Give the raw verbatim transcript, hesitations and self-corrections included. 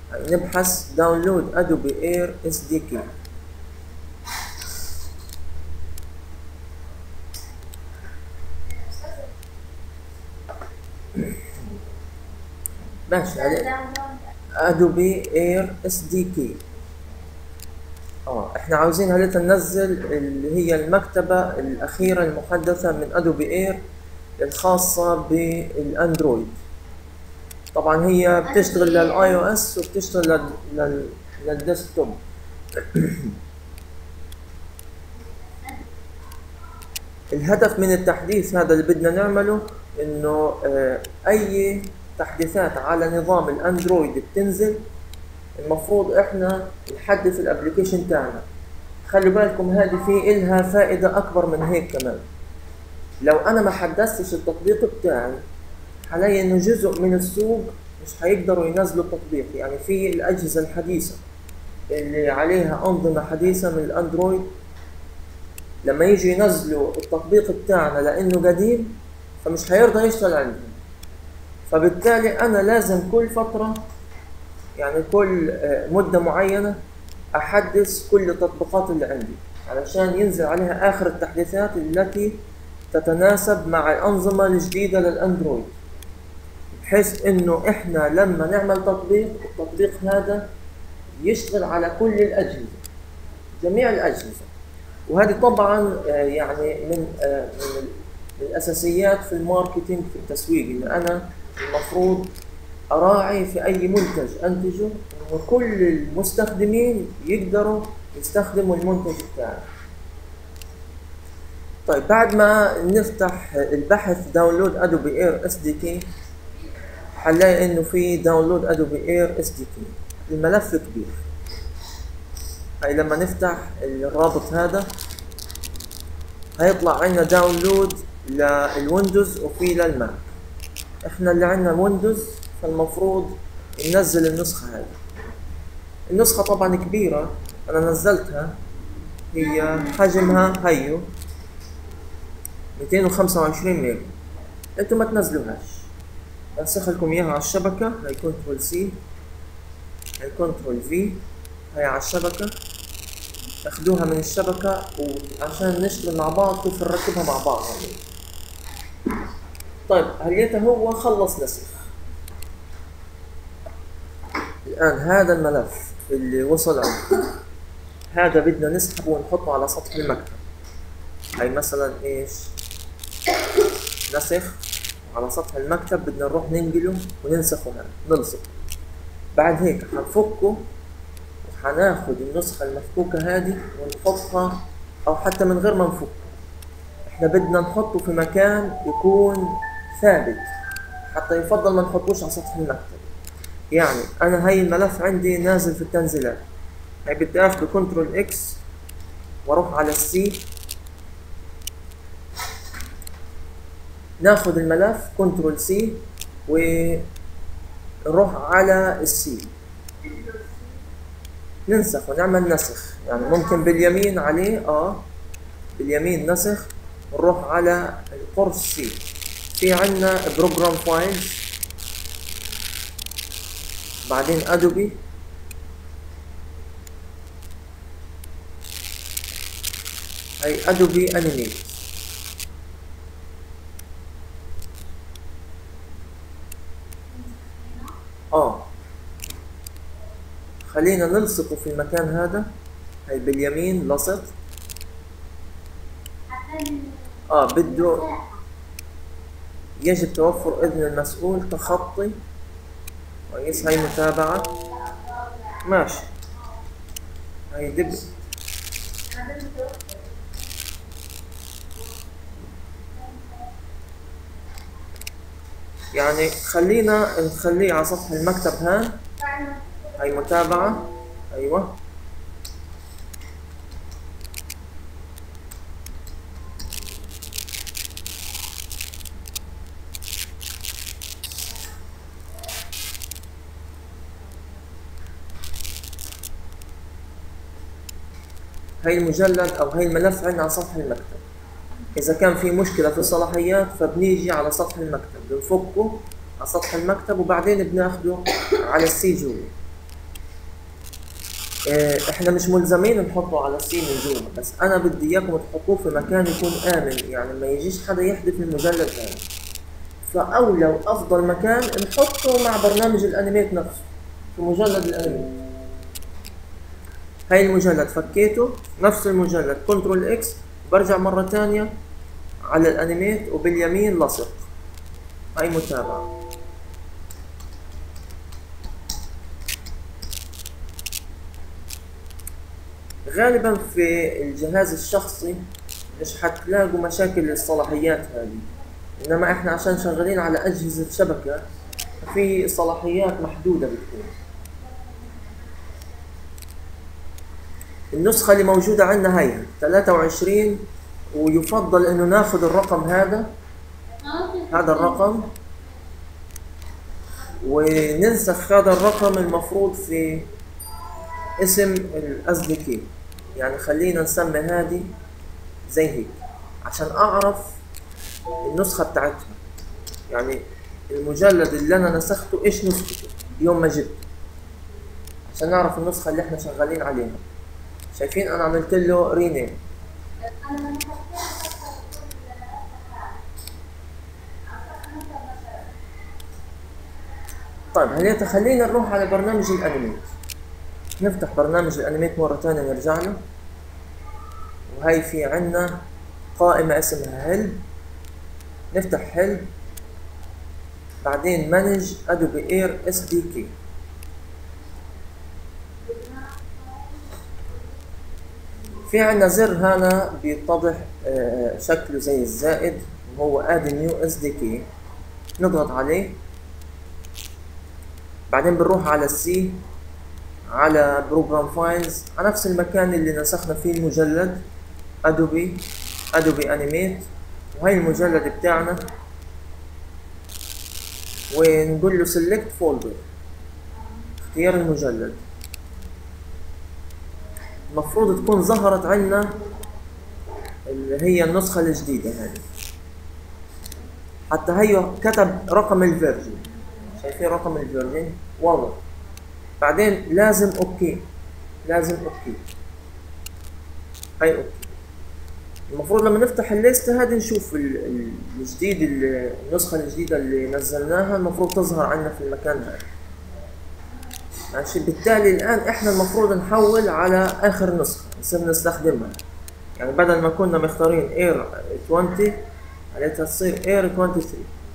نبحث داونلود ادوبي اير اس دي كي. ماشي ادوبي اير اس دي كي. اه احنا عاوزين هلتا ننزل اللي هي المكتبة الأخيرة المحدثة من ادوبي اير الخاصة بالاندرويد. طبعا هي بتشتغل للاي او اس وبتشتغل لل للديسكتوب. الهدف من التحديث هذا اللي بدنا نعمله انه اه اي تحديثات على نظام الاندرويد بتنزل المفروض احنا نحدث الابلكيشن تاعنا. خلي بالكم هذه في إلها فائدة اكبر من هيك كمان. لو انا ما حدثتش التطبيق بتاعي حلاقي انه جزء من السوق مش هيقدروا ينزلوا التطبيق. يعني في الاجهزة الحديثة اللي عليها انظمة حديثة من الاندرويد لما يجي ينزلوا التطبيق بتاعنا لانه قديم فمش هيرضى يشتغل عندهم. فبالتالي انا لازم كل فترة يعني كل مدة معينة احدث كل التطبيقات اللي عندي علشان ينزل عليها اخر التحديثات التي تتناسب مع الانظمة الجديدة للاندرويد، بحيث انه احنا لما نعمل تطبيق التطبيق هذا يشتغل على كل الاجهزة، جميع الاجهزة. وهذه طبعا يعني من من الاساسيات في الماركتينج في التسويق، ان انا المفروض اراعي في اي منتج انتجه انه كل المستخدمين يقدروا يستخدموا المنتج بتاعي. طيب بعد ما نفتح البحث داونلود ادوبي اير اس دي كي هنلاقي انه في داونلود ادوبي اير اس دي كي. الملف كبير. هاي لما نفتح الرابط هذا هيطلع عندنا داونلود للويندوز وفي للماك. احنا اللي عندنا ويندوز فالمفروض ننزل النسخة هذه. النسخة طبعا كبيرة، انا نزلتها، هي حجمها هيو مئتين وخمسة وعشرين ميجا. انتوا ما تنزلوهاش، انسخ لكم اياها على الشبكة. هاي كنترول سي، هاي كنترول في، هاي على الشبكة. تاخدوها من الشبكة وعشان نشتغل مع بعض كيف نركبها مع بعض. طيب هليته هو خلص نسخ. الآن هذا الملف اللي وصل عنده هذا بدنا نسحبه ونحطه على سطح المكتب. هاي مثلا ايش؟ نسخ على سطح المكتب، بدنا نروح ننقله وننسخه هنا، نلصق. بعد هيك حنفكه وحناخد النسخة المفكوكة هذه ونحطها، أو حتى من غير ما نفكه احنا بدنا نحطه في مكان يكون ثابت، حتى يفضل ما نحطوش على سطح المكتب. يعني أنا هاي الملف عندي نازل في التنزيلات، هاي بدي آخده كنترول إكس وأروح على السي، ناخد الملف كنترول سي ونروح على السي ننسخ ونعمل نسخ. يعني ممكن باليمين عليه اه باليمين نسخ، ونروح على القرص سي. في عنا بروجرام فايلز، بعدين ادوبي، هي ادوبي انيميت. اه خلينا نلصقه في المكان هذا. هي باليمين لصق. اه بده يجب توفر اذن المسؤول، تخطي كويس. هاي متابعة ماشي. هاي دب يعني خلينا نخليه على سطح المكتب. هان هاي متابعة. ايوه هاي المجلد او هاي الملف عندنا على سطح المكتب. اذا كان في مشكلة في الصلاحيات فبنيجي على سطح المكتب بنفكه على سطح المكتب، وبعدين بناخده على السي جوا. اه احنا مش ملزمين نحطه على سي من جوا، بس انا بدي اياكم تحطوه في مكان يكون امن، يعني ما يجيش حدا يحذف المجلد هذا. فاولى وافضل مكان نحطه مع برنامج الانيميت نفسه، في مجلد الانيميت. هاي المجلد فكيته، نفس المجلد كنترول اكس، برجع مرة تانية على الانيميت وباليمين لصق. هاي متابعة. غالبا في الجهاز الشخصي مش حتلاقوا مشاكل الصلاحيات هذه، انما احنا عشان شغالين على اجهزة شبكة في صلاحيات محدودة بتكون. النسخة اللي موجودة عندنا هي ثلاثة وعشرين، ويفضل انه ناخذ الرقم هذا هذا الرقم وننسخ هذا الرقم المفروض في اسم الأصدقاء، يعني خلينا نسمي هذه زي هيك عشان اعرف النسخة بتاعتها، يعني المجلد اللي انا نسخته ايش نسخته يوم ما جبته، عشان نعرف النسخة اللي احنا شغالين عليها. شايفين انا عملت له رينيم. طيب هليتا خلينا نروح على برنامج الانيميت، نفتح برنامج الانيميت مرة تانية نرجع له، وهي في عنا قائمة اسمها هيلب، نفتح هيلب، بعدين مانج ادوبي اير اس دي كي. في عنا زر هنا بيتضح شكله زي الزائد وهو اد نيو اس دي كي، نضغط عليه، بعدين بنروح على السي، على بروجرام فايلز، على نفس المكان اللي نسخنا فيه المجلد ادوبي ادوبي انيميت، وهي المجلد بتاعنا، ونقول له سيلكت فولدر، اختيار المجلد. المفروض تكون ظهرت عنا اللي هي النسخة الجديدة هذه، حتى هي كتب رقم الفيرجن، شايفين رقم الفيرجن والله. بعدين لازم اوكي، لازم اوكي، هاي اوكي. المفروض لما نفتح الليستة هذه نشوف الجديد، النسخة الجديدة اللي نزلناها المفروض تظهر عنا في المكان هذا. ماشي، بالتالي الآن احنا المفروض نحول على آخر نسخة نصير نستخدمها، يعني بدل ما كنا مختارين اير عشرين عليها تصير اير ثلاثة وعشرين.